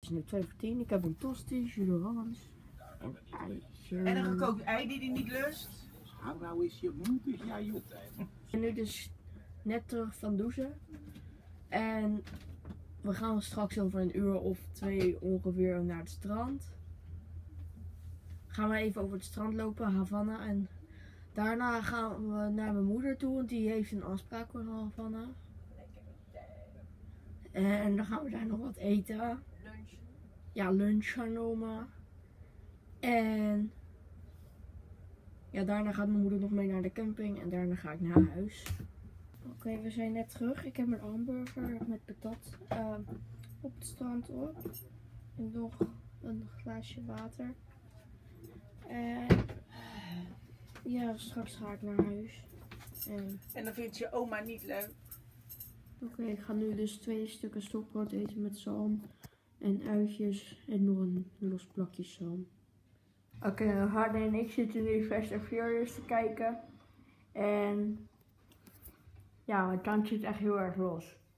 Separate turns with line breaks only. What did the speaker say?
is nu 2 voor 10. Ik heb een tosti, Jules Hans. Een eitje.
En een gekookt ei die hij niet lust.
Hou nou eens je mond dus, ja joh.
En nu dus net terug van douchen. En we gaan straks over een uur of 2 ongeveer naar het strand. Gaan we even over het strand lopen, Havana. En daarna gaan we naar mijn moeder toe, want die heeft een afspraak voor Havana. En dan gaan we daar nog wat eten.
Lunch.
Ja, lunchen, oma. En ja, daarna gaat mijn moeder nog mee naar de camping en daarna ga ik naar huis. Oké, we zijn net terug. Ik heb een hamburger met patat op het strand op. En nog een glaasje water. En ja, straks ga ik naar huis.
En dan vindt je oma niet leuk.
Oké, ik ga nu dus 2 stukken stokbrood eten met zalm en uitjes en nog een los plakje zalm. Oké, Harde en ik zitten nu Fast and Furious te kijken. En ja, mijn tand zit echt heel erg los.